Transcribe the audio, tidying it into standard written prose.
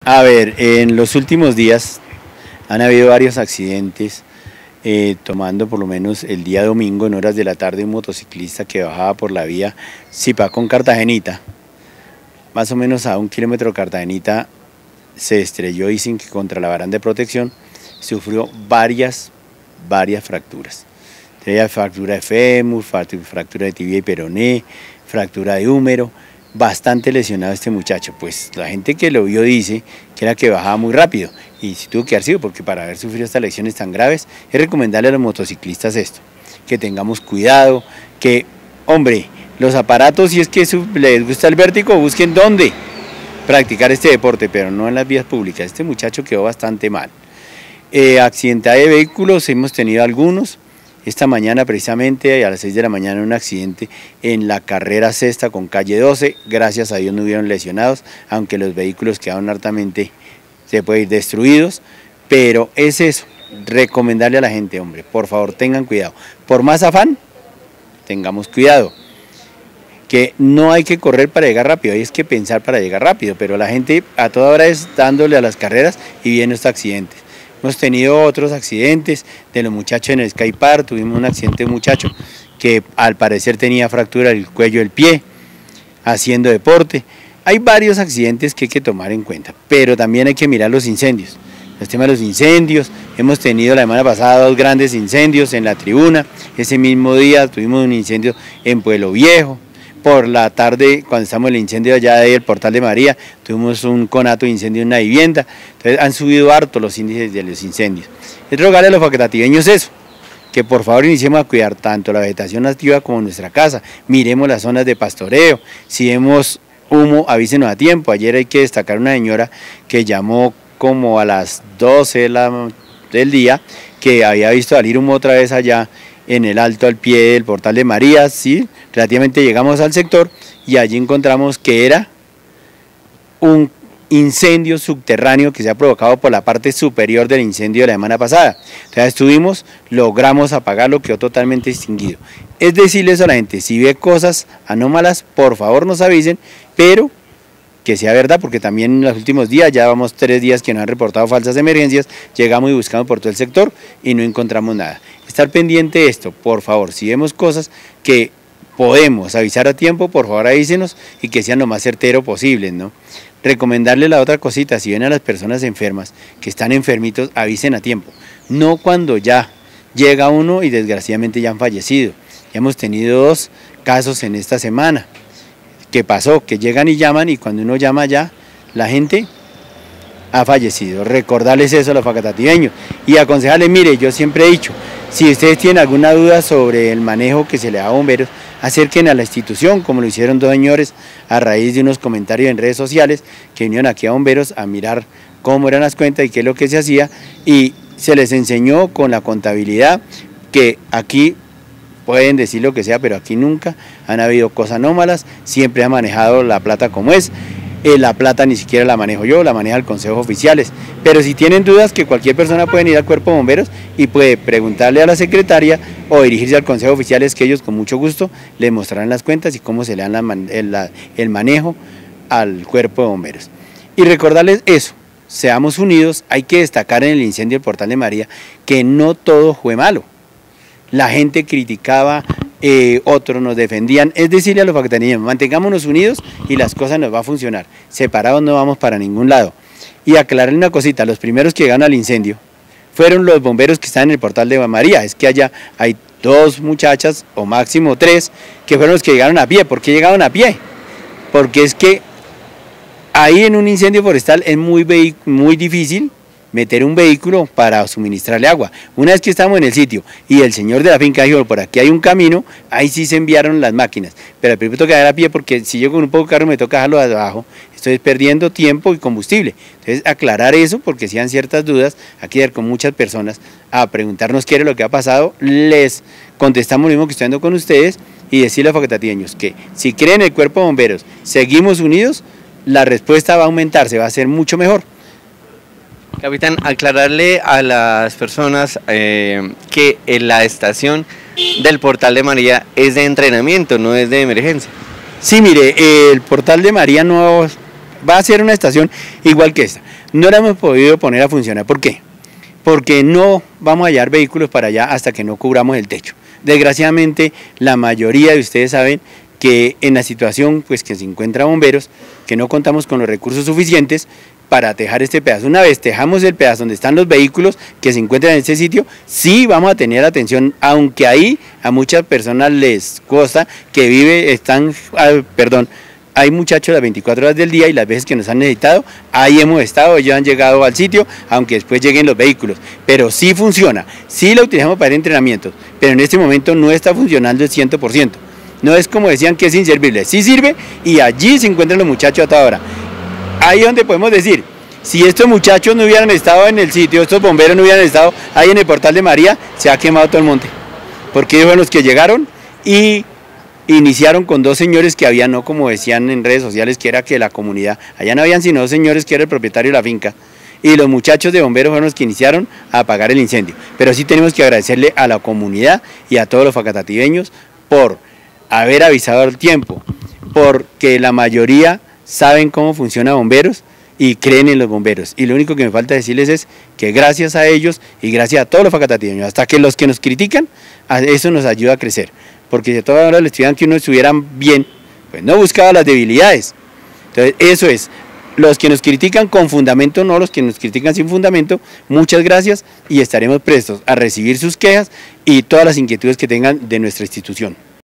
A ver, en los últimos días han habido varios accidentes, tomando por lo menos el día domingo en horas de la tarde un motociclista que bajaba por la vía Zipá con Cartagenita, más o menos a 1 kilómetro de Cartagenita, se estrelló, dicen que contra la baranda de protección, sufrió varias fracturas. Tenía fractura de fémur, fractura de tibia y peroné, fractura de húmero, bastante lesionado este muchacho. Pues la gente que lo vio dice que era que bajaba muy rápido y si tuvo que haber sido, porque para haber sufrido estas lesiones tan graves, es recomendarle a los motociclistas esto, que tengamos cuidado, que, hombre, los aparatos, si es que les gusta el vértigo, busquen dónde practicar este deporte, pero no en las vías públicas. Este muchacho quedó bastante mal. Accidentado de vehículos, hemos tenido algunos. Esta mañana precisamente a las 6 de la mañana un accidente en la carrera sexta con calle 12, gracias a Dios no hubieron lesionados, aunque los vehículos quedaron hartamente, se puede ir destruidos, pero es eso, recomendarle a la gente, hombre, por favor tengan cuidado, por más afán, tengamos cuidado, que no hay que correr para llegar rápido, hay que pensar para llegar rápido, pero la gente a toda hora es dándole a las carreras y viendo estos accidentes. Hemos tenido otros accidentes de los muchachos en el Sky Park, tuvimos un accidente de un muchacho que al parecer tenía fractura del cuello del pie, haciendo deporte. Hay varios accidentes que hay que tomar en cuenta, pero también hay que mirar los incendios. Los temas de los incendios, hemos tenido la semana pasada 2 grandes incendios en la tribuna, ese mismo día tuvimos un incendio en Pueblo Viejo. Por la tarde, cuando estamos en el incendio allá del Portal de María, tuvimos un conato de incendio en una vivienda. Entonces han subido harto los índices de los incendios. Es rogarle a los facatativeños eso, que por favor iniciemos a cuidar tanto la vegetación nativa como nuestra casa. Miremos las zonas de pastoreo. Si vemos humo, avísenos a tiempo. Ayer hay que destacar una señora que llamó como a las 12 del día, que había visto salir humo otra vez allá en el alto al pie del Portal de María, sí, relativamente llegamos al sector y allí encontramos que era un incendio subterráneo que se ha provocado por la parte superior del incendio de la semana pasada. Entonces logramos apagarlo, quedó totalmente extinguido. Es decirle eso a la gente, si ve cosas anómalas, por favor nos avisen, pero que sea verdad, porque también en los últimos días, ya vamos 3 días que nos han reportado falsas emergencias, llegamos y buscamos por todo el sector y no encontramos nada. Estar pendiente de esto, por favor, si vemos cosas que podemos avisar a tiempo, por favor avísenos y que sean lo más certero posible, ¿no? Recomendarle la otra cosita, si ven a las personas enfermas, que están enfermitos, avisen a tiempo, no cuando ya llega uno y desgraciadamente ya han fallecido. Ya hemos tenido 2 casos en esta semana. ¿Qué pasó? Que llegan y llaman y cuando uno llama ya, la gente ha fallecido. Recordarles eso a los facatativeños y aconsejarles, mire, yo siempre he dicho, si ustedes tienen alguna duda sobre el manejo que se le da a bomberos, acerquen a la institución, como lo hicieron 2 señores a raíz de unos comentarios en redes sociales que vinieron aquí a bomberos a mirar cómo eran las cuentas y qué es lo que se hacía y se les enseñó con la contabilidad que aquí pueden decir lo que sea, pero aquí nunca han habido cosas anómalas, siempre ha manejado la plata como es. La plata ni siquiera la manejo yo, la maneja el Consejo Oficiales, pero si tienen dudas que cualquier persona puede ir al Cuerpo de Bomberos y puede preguntarle a la secretaria o dirigirse al Consejo Oficiales, que ellos con mucho gusto les mostrarán las cuentas y cómo se le dan el manejo al Cuerpo de Bomberos. Y recordarles eso, seamos unidos, hay que destacar en el incendio del Portal de María que no todo fue malo. La gente criticaba, otros nos defendían, es decirle a los facatativeños, mantengámonos unidos y las cosas nos va a funcionar, separados no vamos para ningún lado. Y aclararle una cosita, los primeros que llegaron al incendio fueron los bomberos que están en el Portal de María, es que allá hay 2 muchachas o máximo 3 que fueron los que llegaron a pie. ¿Por qué llegaron a pie? Porque es que ahí en un incendio forestal es muy difícil meter un vehículo para suministrarle agua. Una vez que estamos en el sitio y el señor de la finca dijo, por aquí hay un camino, ahí sí se enviaron las máquinas, pero al principio toca ir a pie porque si yo con un poco de carro me toca dejarlo de abajo, estoy perdiendo tiempo y combustible. Entonces aclarar eso porque si han ciertas dudas, aquí ir con muchas personas a preguntarnos qué era lo que ha pasado, les contestamos lo mismo que estoy dando con ustedes y decirle a los facatativeños que si creen en el Cuerpo de Bomberos, seguimos unidos, la respuesta va a aumentarse, va a ser mucho mejor. Capitán, aclararle a las personas que en la estación del Portal de María es de entrenamiento, no es de emergencia. Sí, mire, el Portal de María no va a ser una estación igual que esta. No la hemos podido poner a funcionar. ¿Por qué? Porque no vamos a hallar vehículos para allá hasta que no cubramos el techo. Desgraciadamente, la mayoría de ustedes saben que en la situación pues, que se encuentran bomberos, que no contamos con los recursos suficientes para tejar este pedazo. Una vez tejamos el pedazo donde están los vehículos que se encuentran en este sitio, sí vamos a tener atención, aunque ahí a muchas personas les cuesta que hay muchachos las 24 horas del día y las veces que nos han necesitado, ahí hemos estado, ellos han llegado al sitio, aunque después lleguen los vehículos, pero sí funciona, sí la utilizamos para entrenamientos, pero en este momento no está funcionando el 100%. No es como decían que es inservible, sí sirve y allí se encuentran los muchachos a toda hora. Ahí es donde podemos decir, si estos muchachos no hubieran estado en el sitio, estos bomberos no hubieran estado ahí en el Portal de María, se ha quemado todo el monte. Porque ellos fueron los que llegaron y iniciaron con dos señores que había, no como decían en redes sociales, que era que la comunidad, allá no habían sino dos señores que era el propietario de la finca. Y los muchachos de bomberos fueron los que iniciaron a apagar el incendio. Pero sí tenemos que agradecerle a la comunidad y a todos los facatativeños por haber avisado al tiempo, porque la mayoría saben cómo funciona bomberos y creen en los bomberos. Y lo único que me falta decirles es que gracias a ellos y gracias a todos los facatativeños, hasta que los que nos critican, eso nos ayuda a crecer. Porque si a todas horas les pidieran que uno estuviera bien, pues no buscaba las debilidades. Entonces eso es, los que nos critican con fundamento, no los que nos critican sin fundamento, muchas gracias y estaremos prestos a recibir sus quejas y todas las inquietudes que tengan de nuestra institución.